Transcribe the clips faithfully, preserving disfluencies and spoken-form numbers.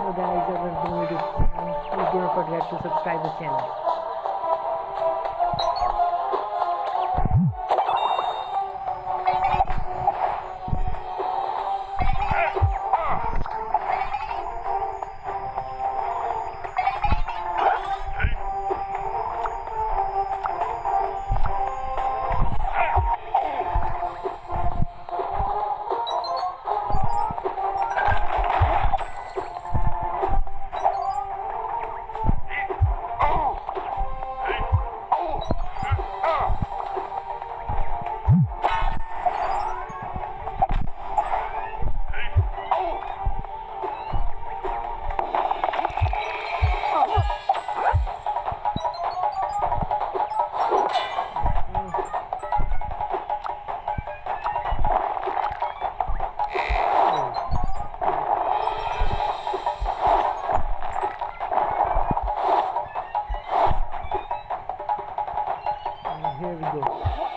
So guys, if you're new to this channel, please do not forget to subscribe the channel. Here we go.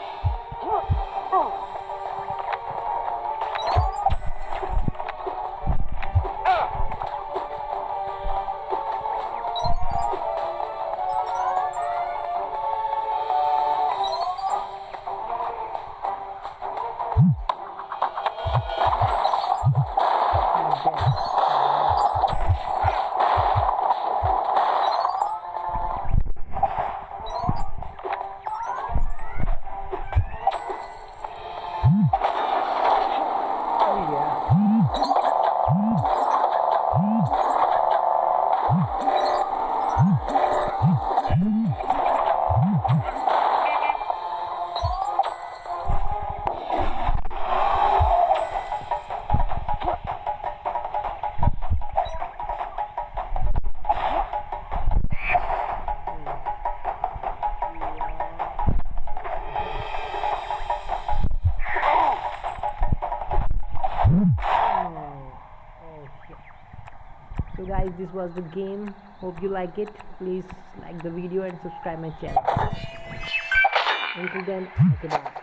So guys, this was the game. Hope you like it. Please like the video and subscribe my channel. Until then, okay, bye.